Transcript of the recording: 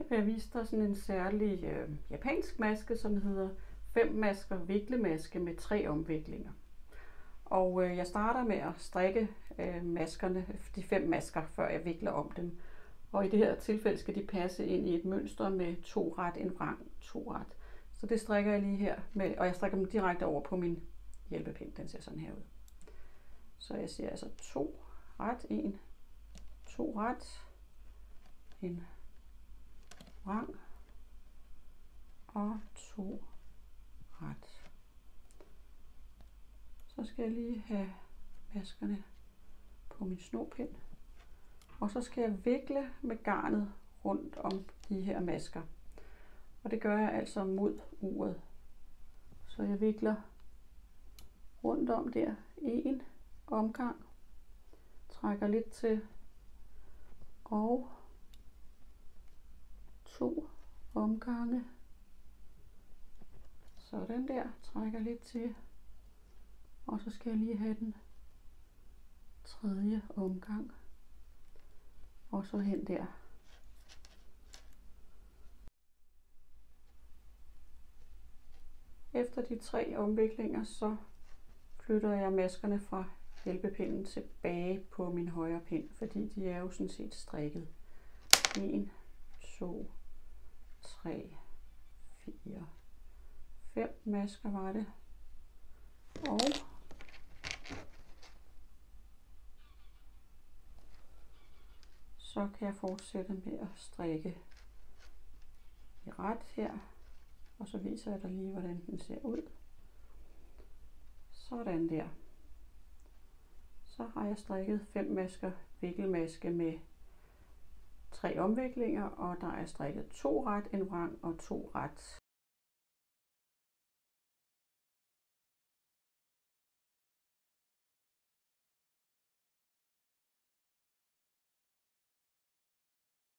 vil jeg vise dig sådan en særlig japansk maske, som hedder 5 masker viklemaske med 3 omviklinger. Og jeg starter med at strikke maskerne, de 5 masker, før jeg vikler om dem. Og i det her tilfælde skal de passe ind i et mønster med 2 ret, en vrang, 2 ret. Så det strikker jeg lige her, og jeg strikker dem direkte over på min hjælpepind. Den ser sådan her ud. Så jeg siger altså 2 ret, 1, 2 ret, en vrang og 2 ret. Så skal jeg lige have maskerne på min snopind. Og så skal jeg vikle med garnet rundt om de her masker. Og det gør jeg altså mod uret. Så jeg vikler rundt om der en omgang. Trækker lidt til. Og 2 omgange. Sådan der. Trækker lidt til. Og så skal jeg lige have den 3. omgang. Og så hen der. Efter de 3 omviklinger, så flytter jeg maskerne fra hjælpepinden tilbage på min højre pind, fordi de er jo sådan set strikket. 1, 2, 3, 4, 5 masker var det. Og så kan jeg fortsætte med at strikke i ret her, og så viser jeg dig lige, hvordan den ser ud. Sådan der. Så har jeg strikket 5 masker vikkelmaske med 3 omviklinger, og der er strikket 2 ret, en vrang og 2 ret.